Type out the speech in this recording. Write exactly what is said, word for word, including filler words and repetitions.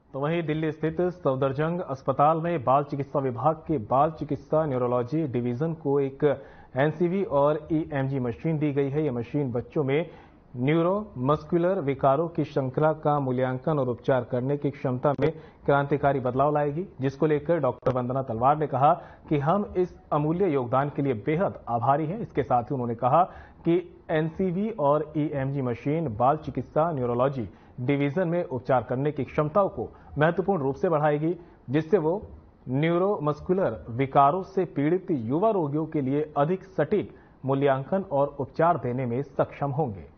तो वहीं दिल्ली स्थित सफदरजंग अस्पताल में बाल चिकित्सा विभाग के बाल चिकित्सा न्यूरोलॉजी डिवीजन को एक एनसीवी और ईएमजी मशीन दी गई है। यह मशीन बच्चों में न्यूरो मस्कुलर विकारों की श्रृंखला का मूल्यांकन और उपचार करने की क्षमता में क्रांतिकारी बदलाव लाएगी, जिसको लेकर डॉक्टर वंदना तलवार ने कहा कि हम इस अमूल्य योगदान के लिए बेहद आभारी हैं। इसके साथ ही उन्होंने कहा कि एनसीवी और ईएमजी मशीन बाल चिकित्सा न्यूरोलॉजी डिवीजन में उपचार करने की क्षमताओं को महत्वपूर्ण रूप से बढ़ाएगी, जिससे वो न्यूरोमस्कुलर विकारों से पीड़ित युवा रोगियों के लिए अधिक सटीक मूल्यांकन और उपचार देने में सक्षम होंगे।